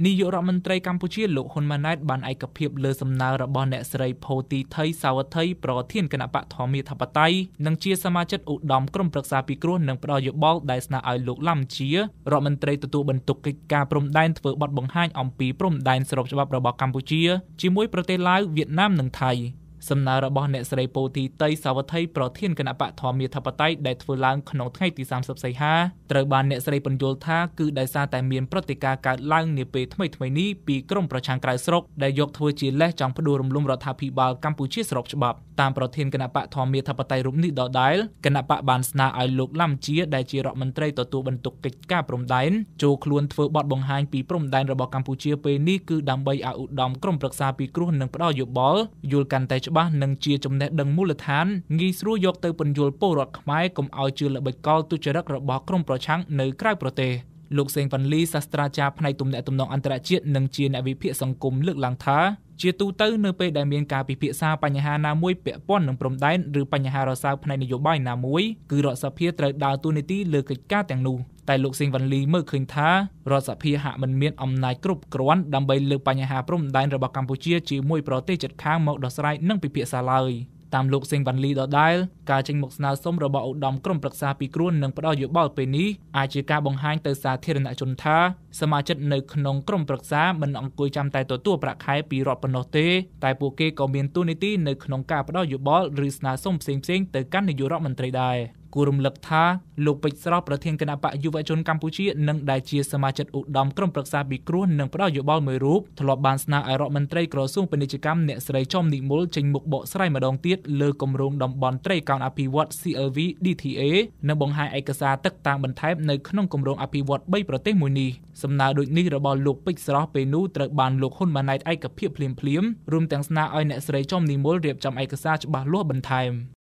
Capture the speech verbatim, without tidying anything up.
នាយករដ្ឋមន្ត្រីកម្ពុជាលោកហ៊ុនម៉ាណែតបានឯកភាពលើសំណើរបស់អ្នកស្រីផូទីថៃសាវត្ថីប្រធានគណៈបកធម្មមាធិបតេយ្យនិងជាសមាជិកឧត្តមក្រុមប្រឹក្សាពិគ្រោះនិងផ្ដល់យោបល់ដែលស្នើឲ្យលោកឡាំជារដ្ឋមន្ត្រីទទួលបន្ទុកកិច្ចការព្រំដែនធ្វើបទបង្ហាញអំពីព្រំដែនស្របច្បាប់របស់កម្ពុជាជាមួយប្រទេសឡាវវៀតណាមនិងថៃសំណើរបស់អ្នកស្រីពូទីតៃសាវត្ថីប្រធានគណៈបកធម្មមាធិបតេយ្យដែលធ្វើឡើងក្នុងថ្ងៃទីសាមសិបសីហាត្រូវបានអ្នកស្រីបញ្យល់ថាគឺដោយសារតែមានព្រឹត្តិការណ៍កើតឡើងនាពេលថ្មីៗនេះពីក្រមប្រឆាំងក្រៅស្រុកដែលយកធ្វើជាលេសចង់ផ្ដួលរំលំរដ្ឋាភិបាលកម្ពុជាស្របច្បាប់តាមប្រធានគណៈបកធម្មមាធិបតេយ្យរូបនេះដដែលគណៈបកបានស្នើឲ្យលោកឡាំជាដែលជារដ្ឋមន្ត្រីទទួលបន្ទុកកិច្ចការព្រំដែនចូលខ្លួនធ្វើបទបង្ហាញពីព្រំដែនរបស់កម្ពុជាពេលនេះគឺដើម្បីឲ្យឧត្តមក្រុមប្រឹក្សាពិគ្រោះនិងផ្ដល់យោបល់យល់កាន់តែច្បាស់និងជាចំណេះដឹងមូលដ្ឋានងាយស្រួលយកទៅពន្យល់ពលរដ្ឋខ្មែរកុំឲ្យជឿល្បិចកលទុច្ចរិតរបស់ក្រុមប្រឆាំងនៅក្រៅប្រទេសលោកសេងវ៉ាន់លីសាស្ត្រាចារ្យផ្នែកទំនាក់ទំនងអន្តរជាតិនិងជាអ្នកវិភាគសង្គមលើកឡើងថាជាទូទៅនៅពេលដែលមានការពិភាក្សាបញ្ហាណាមួយពាក់ព័ន្ធនឹងព្រំដែនឬបញ្ហារសើបផ្នែកនយោបាយណាមួយគឺរដ្ឋសភាត្រូវដើរតួនាទីលើកិច្ចការទាំងនោះតែលោកសេងវ៉ាន់លីមើលឃើញថារដ្ឋសភាហាក់មិនមានអំណាចគ្រប់គ្រាន់ដើម្បីលើកបញ្ហាព្រំដែនរបស់កម្ពុជាជាមួយប្រទេសជិតខាងមកដោះស្រាយនិងពិភាក្សាឡើយតាមលោកសេងវ៉ាន់លីដដែលការចេញមកស្នើសុំរបស់ឧត្តមក្រុមប្រឹក្សាពិគ្រោះនិងផ្ដល់យោបល់ពេលនេះអាចជាការបង្ហាញទៅសាធារណជនថាសមាជិកនៅក្នុងក្រុមប្រឹក្សាមិនអង្គុយចាំតែទទួលប្រាក់ខែពីរដ្ឋប៉ុណ្ណោះទេតែពួកគេក៏មានតួនាទីនៅក្នុងការផ្ដល់យោបល់ឬស្នើសុំផ្សេងៗទៅកាន់នាយករដ្ឋមន្ត្រីដែរគួររំលឹកថាលោកពេជ្រស្រស់ប្រធានគណៈបកយុវជនកម្ពុជានិងដែលជាសមាជិកឧត្តមក្រុមប្រឹក្សាពិគ្រោះនិងផ្ដល់យោបល់មួយរូបធ្លាប់បានស្នើឲ្យរដ្ឋមន្ត្រីក្រសួងពាណិជ្ជកម្មអ្នកស្រីចំនិមលចេញមុខបកស្រាយម្ដងទៀតលើគម្រោងតំបន់ត្រីកោណអភិវឌ្ឍ C L V D T A និងបង្ហាញឯកសារទឹកតាំងបន្ថែមនៅក្នុងគម្រោងអភិវឌ្ឍបីប្រទេសមួយនេះសំណើដូចនេះរបស់លោកពេជ្រស្រស់ពេលនោះត្រូវបានលោកហ៊ុនម៉ាណែតឯកភាពភ្លាមៗរួមទាំងស្នើឲ្យអ្នកស្រីចំនិមលរៀបចំឯកសារច្បាស់លាស់បន្ថែម